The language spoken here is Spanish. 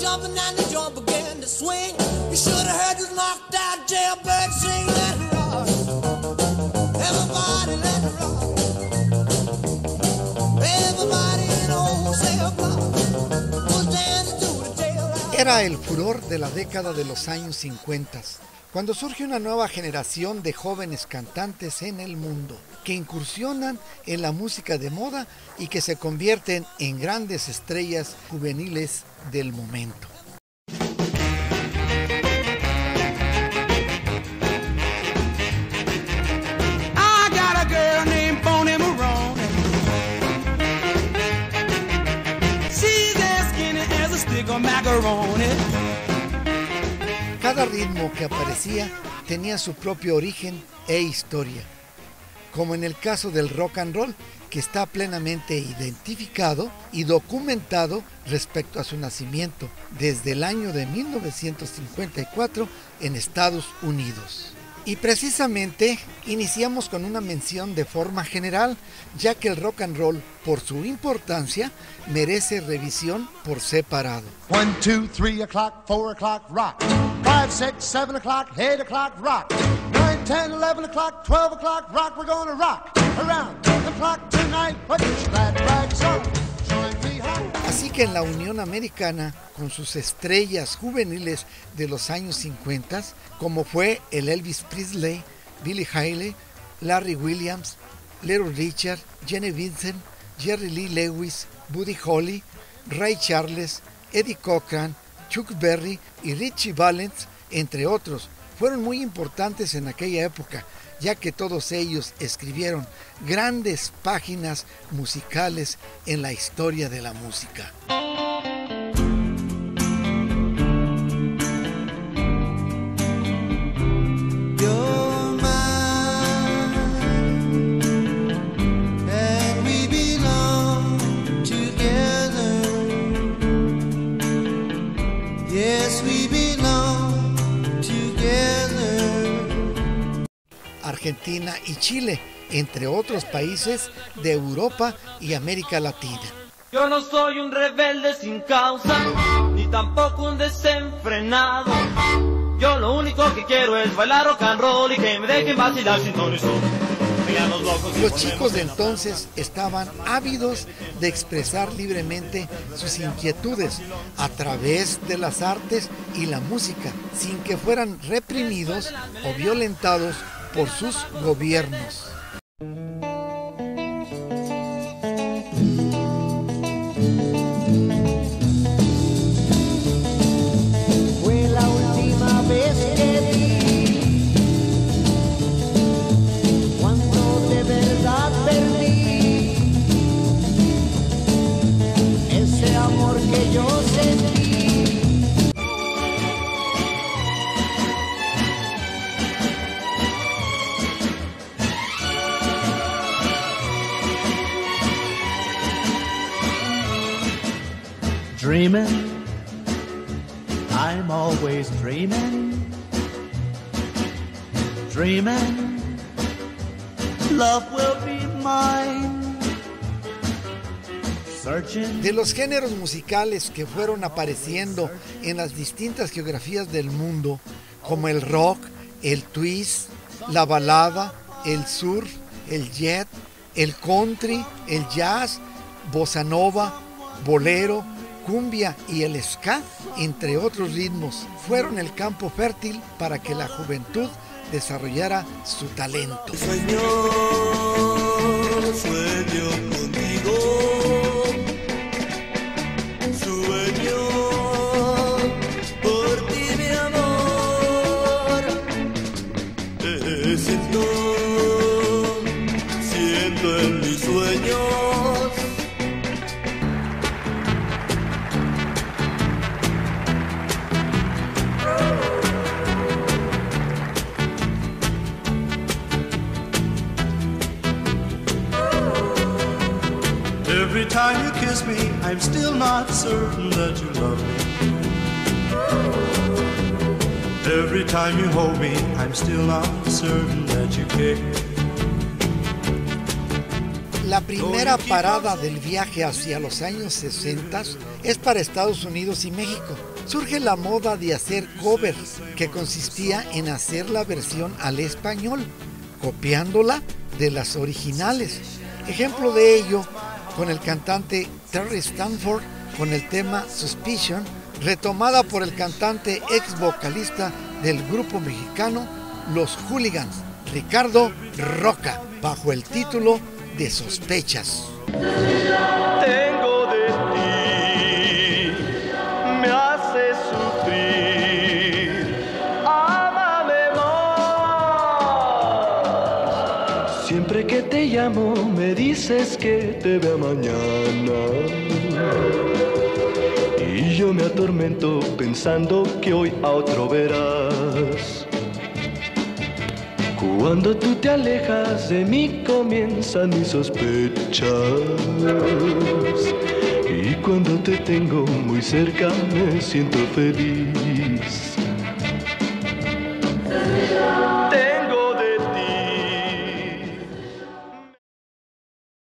jumping and the joint began to swing. You should have heard this knocked out jailbird sing. Let it rock, everybody let it rock. Everybody in the whole cell block was dancing to the jailhouse. Era el furor de la década de los años 50, cuando surge una nueva generación de jóvenes cantantes en el mundo, que incursionan en la música de moda y que se convierten en grandes estrellas juveniles del momento. I got a girl named Bonnie Maroney. She's as skinny as a stick of macaroni. Cada ritmo que aparecía tenía su propio origen e historia, como en el caso del rock and roll, que está plenamente identificado y documentado respecto a su nacimiento desde el año de 1954 en Estados Unidos. Y precisamente iniciamos con una mención de forma general, ya que el rock and roll, por su importancia, merece revisión por separado. 1, 2, 3 o'clock, 4 o'clock, rock. 5, 6, 7 o'clock, 8 o'clock, rock. 9, 10, 11 o'clock, 12 o'clock, rock. We're gonna rock around the clock tonight. Put your glad rags on. Join me home. Así que en la Unión Americana, con sus estrellas juveniles de los años 50, como fue el Elvis Presley, Billie Holiday, Larry Williams, Little Richard, Jenny Vincent, Jerry Lee Lewis, Buddy Holly, Ray Charles, Eddie Cochran, Chuck Berry y Ritchie Valens, entre otros, fueron muy importantes en aquella época, ya que todos ellos escribieron grandes páginas musicales en la historia de la música. Argentina y Chile, entre otros países de Europa y América Latina. Yo no soy un rebelde sin causa, ni tampoco un desenfrenado. Yo lo único que quiero es bailar rock and roll y que me dejen vacilar sin ton y son. Los chicos de entonces estaban ávidos de expresar libremente sus inquietudes a través de las artes y la música, sin que fueran reprimidos o violentados por sus gobiernos. Fue la última vez que vi cuando de verdad perdí ese amor que yo sentí. Dreaming, I'm always dreaming. Dreaming, love will be mine. Searching. De los géneros musicales que fueron apareciendo en las distintas geografías del mundo, como el rock, el twist, la balada, el surf, el jet, el country, el jazz, bossa nova, bolero, cumbia y el ska, entre otros ritmos, fueron el campo fértil para que la juventud desarrollara su talento. Sueño contigo, sueño por ti, mi amor. Siento en mis sueños. Every time you kiss me, I'm still not certain that you love me. Every time you hold me, I'm still not certain that you care. La primera parada del viaje hacia los años 60 es para Estados Unidos y México. Surge la moda de hacer covers, que consistía en hacer la versión al español, copiándola de las originales. Ejemplo de ello, con el cantante Terry Stanford, con el tema Suspicion, retomada por el cantante ex vocalista del grupo mexicano Los Hooligans, Ricardo Roca, bajo el título de Sospechas. Tengo de ti, me hace sufrir, ámame más. Siempre que te llamo me dices que te vea mañana, y yo me atormento pensando que hoy a otro verás. Cuando tú te alejas de mí comienzan mis sospechas, y cuando te tengo muy cerca me siento feliz.